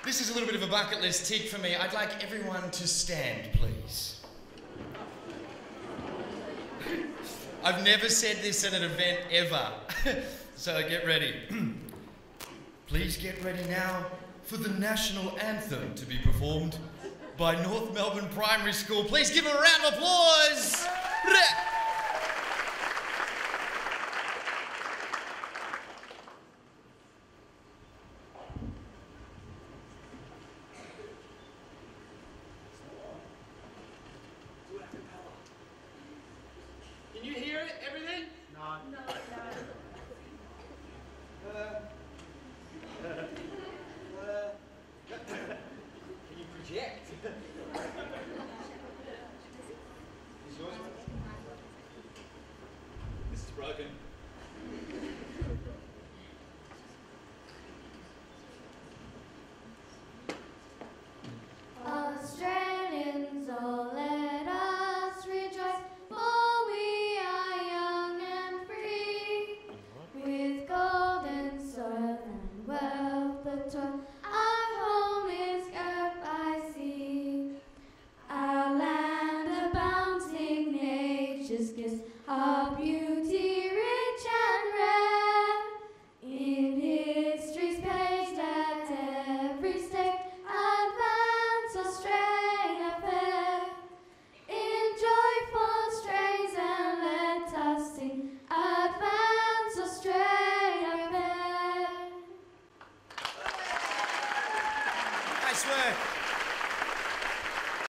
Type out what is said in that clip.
This is a little bit of a bucket list tick for me. I'd like everyone to stand, please. I've never said this at an event ever, so get ready. Please get ready now for the National Anthem to be performed by North Melbourne Primary School. Please give them a round of applause.